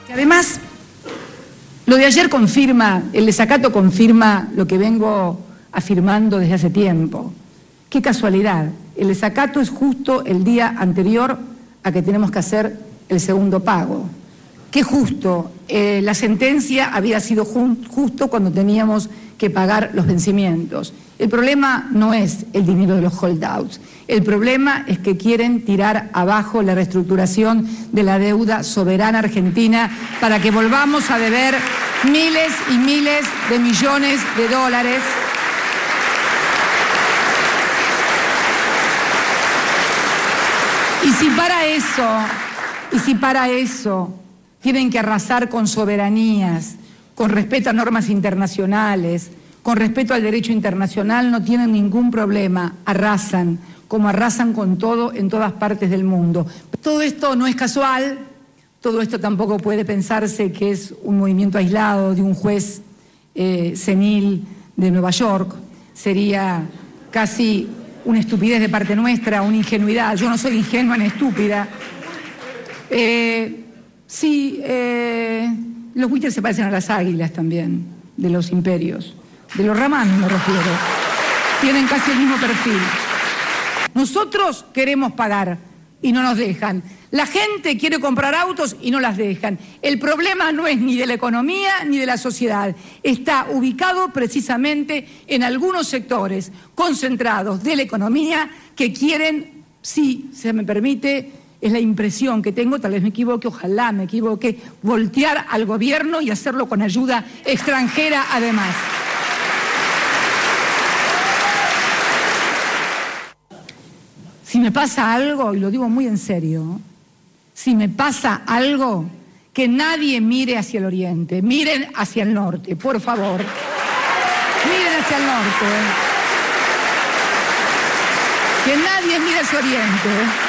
Además, lo de ayer confirma, el desacato confirma lo que vengo afirmando desde hace tiempo. Qué casualidad, el desacato es justo el día anterior a que tenemos que hacer el segundo pago. Qué justo, la sentencia había sido justo cuando teníamos que pagar los vencimientos. El problema no es el dinero de los holdouts, el problema es que quieren tirar abajo la reestructuración de la deuda soberana argentina para que volvamos a deber miles y miles de millones de dólares. Y si para eso tienen que arrasar con soberanías, con respeto a normas internacionales, con respeto al derecho internacional, no tienen ningún problema, arrasan, como arrasan con todo en todas partes del mundo. Todo esto no es casual, todo esto tampoco puede pensarse que es un movimiento aislado de un juez senil de Nueva York, sería casi una estupidez de parte nuestra, una ingenuidad. Yo no soy ingenua ni estúpida. Los buitres se parecen a las águilas también, de los imperios. De los ramanos me refiero. Tienen casi el mismo perfil. Nosotros queremos pagar y no nos dejan. La gente quiere comprar autos y no las dejan. El problema no es ni de la economía ni de la sociedad. Está ubicado precisamente en algunos sectores concentrados de la economía que quieren, si se me permite, es la impresión que tengo, tal vez me equivoque, ojalá me equivoque, voltear al gobierno y hacerlo con ayuda extranjera además. Si me pasa algo, y lo digo muy en serio, si me pasa algo, que nadie mire hacia el oriente, miren hacia el norte, por favor. Miren hacia el norte. Que nadie mire hacia el oriente.